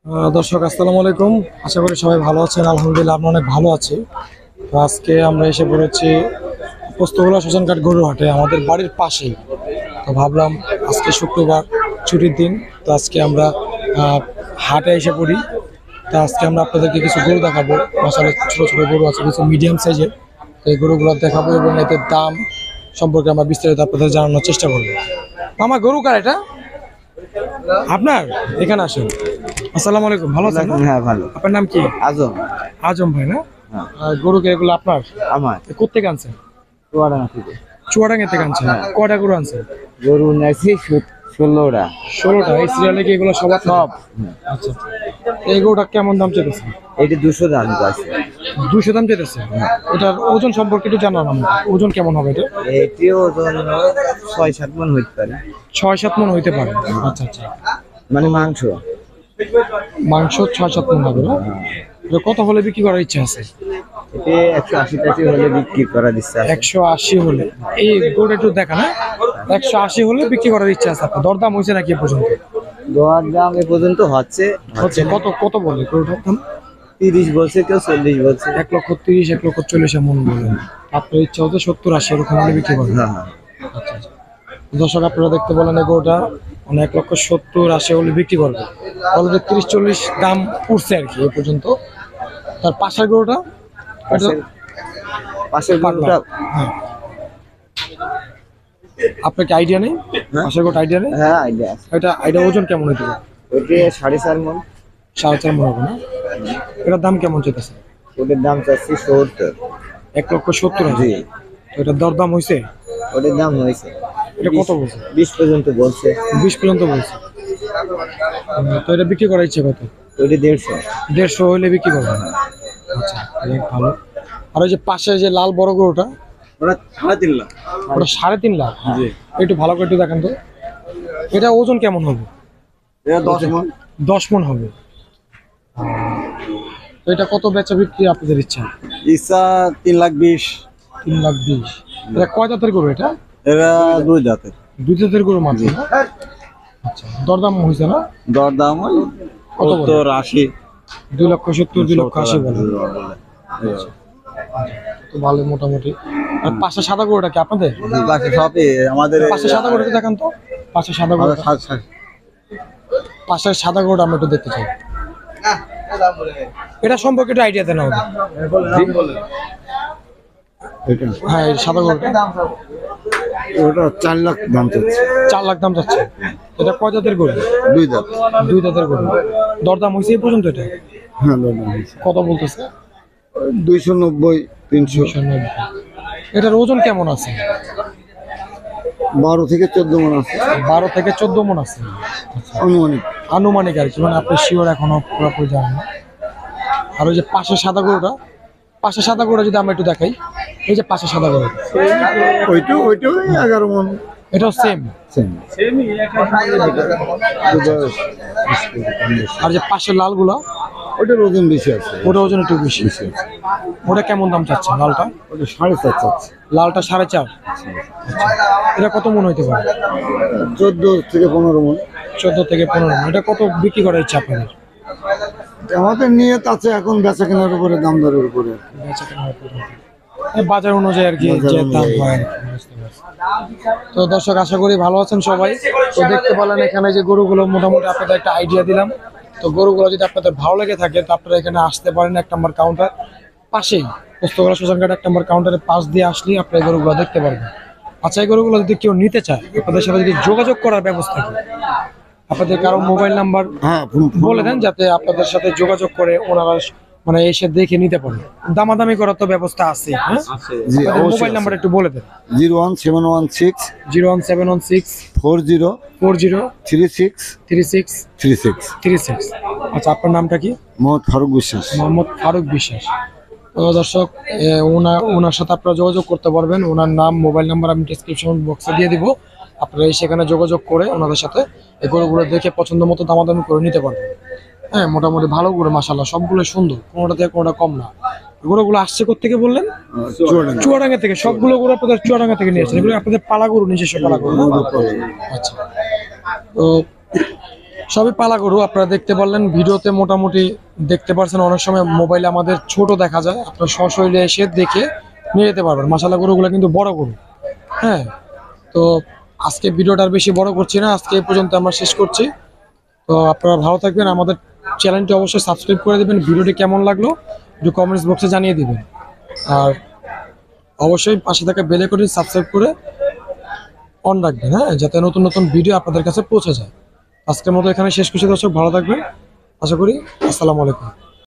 দর্শক আসসালামু আলাইকুম। আশা করি সবাই ভালো আছেন। আলহামদুলিল্লাহ আমরা অনেক ভালো আছি। তো আজকে আমরা এসে পড়েছি পোস্তগোলা শ্মশানঘাট গরু হাটে, আমাদের বাড়ির পাশেই। তো ভাবলাম আজকে শুক্রবার, ছুটির দিন, তো আজকে আমরা হাটে এসে পড়ি। তো আজকে আমরা আপনাদেরকে কিছু গরু দেখাবো। আসলে ছোটো ছোটো গরু আছে, কিছু মিডিয়াম সাইজের। তো এই গরুগুলো দেখাবো এবং এদের দাম সম্পর্কে আমরা বিস্তারিত আপনাদের জানানোর চেষ্টা করবো। আমার গরু কার এটা? আপনার? এখানে আসেন। আসসালামু আলাইকুম, ভালো আছেন? হ্যাঁ ভালো। আপনার নাম কি? আজম। আজম ভাই না? হ্যাঁ। গরু কে এগুলো আপনার? আমার কোথেকে আনছেন? চুয়াডাঙ্গা থেকে। চুয়াডাঙ্গা থেকে আনছেন? কয়টা গরু আনছেন? গরু নিয়েছি 16টা। 16টা। এই সিরিয়ালে কি এগুলো সব? সব। আচ্ছা। এই গরুটা কেমন দাম চেয়েছে? এইটা 200 দাম আছে। 200 দাম চেয়েছে? এটার ওজন সম্পর্কে একটু জানান আমাকে। ওজন কেমন হবে এটা? এটিও ওজন 6-7 মণ হইতে পারে। 6-7 মণ হইতে পারে। আচ্ছা আচ্ছা। মানে মাংস 6-7 মণ হবে না? এটা কত হলে বিক্রি করার ইচ্ছা আছে? এটি 180 হলে বিক্রি করা দিচ্ছে। 180 হলে? এই গরুটা একটু দেখা না, 180 হলে বিক্রি করার ইচ্ছা আছে আপনার? দরদাম হয়েছে নাকি এ পর্যন্ত? দর দাম এ পর্যন্ত হচ্ছে। কত কত বলে গরুটার দাম? 30 বলছে, কেউ 40 বলছে। 1,30,000, 1,40,000 এমন বলেন। আপনার ইচ্ছা হচ্ছে 70-80 এরকম হলে বিক্রি করবেন? হ্যাঁ হ্যাঁ। আচ্ছা আচ্ছা। দর্শক আপনারা দেখতে বলেন, এই গরুটা মানে 1,70,000-80 হলে বিক্রি করবে। অলরেডি 30-40 দাম উঠছে আর কি এ পর্যন্ত। তার পাশের গরুটা? পাশের গরুটা হ্যাঁ, আপনার কি আইডিয়া নেই? পাশের গরুটা আইডিয়া নেই? হ্যাঁ আইডিয়া আছে। এটা ওজন কেমন হইতে পারে? ওটি 4.5 মণ। 4.5 মণ হবে না? এটার দাম কেমন চেয়েছে? ওটির দাম চাচ্ছি 70। 1,70,000? জি। তো এটার দরদাম হয়েছে? ওটির দাম হয়েছে। এটা কত বলছে? 20 পর্যন্ত বলছে। 20 পর্যন্ত বলছে। তো এটা বিক্রি করার ইচ্ছে কত? ওটি 150। 150 হলে বিক্রি করবে? আচ্ছা, অনেক ভালো। আর ওই যে পাশে যে লাল বড় গরুটা, ওটা 3.5 লাখ। ওটা 3.5 লাখ? জি। একটু ভালো করে একটু দেখেন তো, এটা ওজন কেমন হবে? এটা 10 মণ। 10 মণ হবে। তো এটা কত বেচা বিক্রি আপনাদের ইচ্ছা? ইসা 3,20,000। 3,20,000? এটা কয় দাঁতের গরু এটা? এরা 2 দাঁতের। 2 দাঁতের গরু মাত্র না? আচ্ছা, দরদাম হয়েছে না? দর দাম ওই কত বলে? 70-80। 2,70,000, 2,80,000 বলে। আচ্ছা। তো ভালো মোটামুটি। আর পাশে সাদা গরুটা কি আপনাদের? বাকি সবই আমাদের। পাশে সাদা গরুটা দেখান তো, পাশে সাদা গরু। পাশের সাদা গরুটা আমরা একটু দেখতে চাই। এটা সম্পর্কে একটু আইডিয়া দেন আমাদের। হ্যাঁ, এই সাদা গরুটা ওটা 4 লাখ দাম চাচ্ছে। 4 লাখ দাম যাচ্ছে। এটা কয় জাতের গরু? 2 দাঁত। 2 দাঁতের গরু। দরদাম হয়েছে এই পর্যন্ত এটা? হ্যাঁ দর দাম হয়েছে। কত বলতেছে? 290-300। 290। এটার ওজন কেমন আছে? 12 থেকে 14 মণ আছে। 12 থেকে 14 মণ আছে। আনুমানিক। আনুমানিক আর কি, মানে আপনি শিওর এখনো পুরোপুরি জানেন না। আর ওই যে পাশের সাদা গরুটা, পাশের সাদা গরুটা যদি আমরা একটু দেখাই, এই যে পাশের সাদা গরু, ওইটাও 11 মণ। এটাও সেম? আর যে পাশের লালগুলা, ওটার ওজন বেশি আছে। ওটা ওজন একটু বেশি। ওটা কেমন দাম চাচ্ছে লালটা? ওটা 4.5 চাচ্ছে। লালটা 4.5? এটা কত মন হইতে পারে? 14 থেকে 15 মণ। 14 থেকে 15 মণ। এটা কত বিক্রি করার ইচ্ছা আপনাদের? আমাদের নিয়ত আছে এখন বেচা কেনার উপরে, দাম দরের উপরে। বেচা কেনার উপরে, বাজার অনুযায়ী আর কি, যে দাম হয় আর কি। বুঝতে পারছি। তো দর্শক আশা করি ভালো আছেন সবাই। তো দেখতে পেলেন এখানে যে গরুগুলো মোটামুটি আপনাদের একটা আইডিয়া দিলাম। তো গরুগুলো যদি আপনাদের ভালো লেগে থাকে তো আপনারা এখানে আসতে পারেন। 1 নম্বর কাউন্টার পাশেই, পোস্তগোলা শ্মশানঘাট 1 নম্বর কাউন্টারের পাশ দিয়ে আসলেই আপনারা গরুগুলো দেখতে পারবেন। আচ্ছা, এই গরুগুলো যদি কেউ নিতে চায় আপনাদের সাথে যদি যোগাযোগ করার ব্যবস্থা কি? আপনাদের কারো মোবাইল নাম্বার বলে দেন যাতে আপনাদের সাথে যোগাযোগ করে ওনারা মানে এসে দেখে নিতে পারে। দামাদামি করার তো ব্যবস্থা আছে? হ্যাঁ, জি, মোবাইল নাম্বার একটু বলে দেন। 01716 01716 40 40 36 36 36। 36। আচ্ছা, আপনার নামটা কি? মোহাম্মদ ফারুক বিশ্বাস। মোহাম্মদ ফারুক বিশ্বাস। তো দর্শক, ওনার সাথে আপনারা যোগাযোগ করতে পারবেন। ওনার নাম, মোবাইল নাম্বার আমি ডেসক্রিপশন বক্সে দিয়ে দিব। আপনারা সেখানে যোগাযোগ করে ওনাদের সাথে এই গরুগুলো দেখে পছন্দ মতো দামাদামি করে নিতে পারবেন। হ্যাঁ, মোটামুটি ভালো গরু মাশাআল্লাহ, সবগুলো সুন্দর, কোনোটা থেকে কোনোটা কম না। গরুগুলো আসছে কোত্থেকে বললেন? চুয়াডাঙ্গা থেকে। সবগুলো গরু আপনাদের চুয়াডাঙ্গা থেকে নিয়েছেন? এগুলো আপনাদের পালা গরু, নিজস্ব পালা গরু? আচ্ছা। তো সবই পালা গরু, আপনারা দেখতে পারলেন ভিডিওতে, মোটামুটি দেখতে পারছেন। অনেক সময় মোবাইলে আমাদের ছোট দেখা যায়, আপনার সশরীরে এসে দেখে নিয়ে যেতে পারবেন। মাশাআল্লাহ গরুগুলো কিন্তু বড় গরু। হ্যাঁ, তো আজকে ভিডিওটা আর বেশি বড় করছি না, আজকে এই পর্যন্ত আমরা শেষ করছি। তো আপনারা ভালো থাকবেন, আমাদের চ্যানেলটি অবশ্যই সাবস্ক্রাইব করে দেবেন। ভিডিওটি কেমন লাগলো একটু কমেন্টস বক্সে জানিয়ে দিবেন। আর অবশ্যই পাশে থাকা বেল আইকনটি সাবস্ক্রাইব করে অন রাখবেন, হ্যাঁ, যাতে নতুন নতুন ভিডিও আপনাদের কাছে পৌঁছে যায়। আজকের মতো এখানে শেষ করছি দর্শক, ভালো থাকবেন আশা করি। আসসালামু আলাইকুম।